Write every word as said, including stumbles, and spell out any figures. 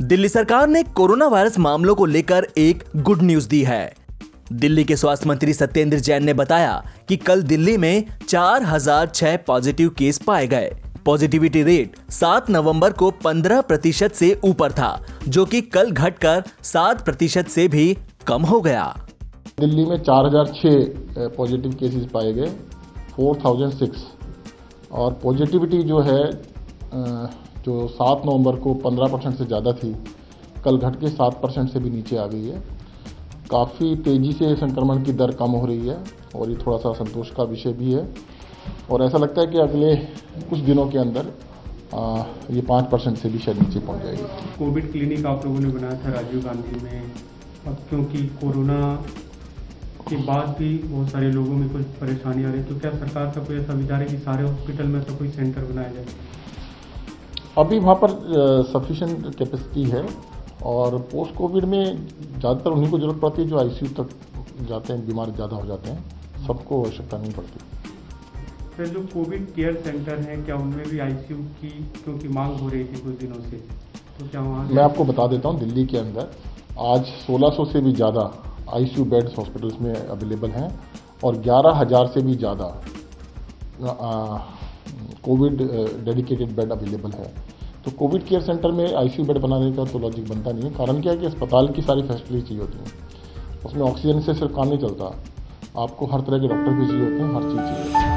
दिल्ली सरकार ने corona virus मामलों को लेकर एक गुड न्यूज दी है। दिल्ली के स्वास्थ्य मंत्री सत्येंद्र जैन ने बताया कि कल दिल्ली में चार हज़ार छह पॉजिटिव केस पाए गए। पॉजिटिविटी रेट सात नवंबर को पंद्रह प्रतिशत से ऊपर था, जो कि कल घटकर सात प्रतिशत से भी कम हो गया। दिल्ली में चार हज़ार छह पॉजिटिव केसेस पाए गए, चार हज़ार छह, और पॉजिटिविटी जो है जो सात नवंबर को पंद्रह परसेंट से ज़्यादा थी, कल घट के सात परसेंट से भी नीचे आ गई है। काफ़ी तेज़ी से संक्रमण की दर कम हो रही है और ये थोड़ा सा संतोष का विषय भी है, और ऐसा लगता है कि अगले कुछ दिनों के अंदर आ, ये पाँच परसेंट से भी शायद नीचे पहुंच जाएगी। कोविड क्लिनिक आप लोगों ने बनाया था राजीव गांधी में, अब क्योंकि कोरोना के बाद भी बहुत सारे लोगों में कुछ परेशानी आ रही है, तो क्या सरकार का कोई ऐसा विचार है कि सारे हॉस्पिटल में ऐसा कोई सेंटर बनाया जाए? अभी वहाँ पर सफिशिएंट कैपेसिटी है, और पोस्ट कोविड में ज़्यादातर उन्हीं को ज़रूरत पड़ती है जो आईसीयू तक जाते हैं, बीमार ज़्यादा हो जाते हैं, सबको आवश्यकता नहीं पड़ती। फिर जो कोविड केयर सेंटर हैं, क्या उनमें भी आईसीयू की क्योंकि मांग हो रही थी कुछ दिनों से, तो क्या वहाँ? मैं आपको बता देता हूँ, दिल्ली के अंदर आज सोलह सौ से भी ज़्यादा आईसीयू बेड्स हॉस्पिटल्स में अवेलेबल हैं, और ग्यारह हज़ार से भी ज़्यादा कोविड डेडिकेटेड बेड अवेलेबल है। तो कोविड केयर सेंटर में आईसीयू बेड बनाने का तो लॉजिक बनता नहीं है। कारण क्या है कि अस्पताल की सारी फैसिलिटी चाहिए होती हैं, उसमें ऑक्सीजन से सिर्फ काम नहीं चलता, आपको हर तरह के डॉक्टर भी चाहिए होते हैं, हर चीज़ चाहिए।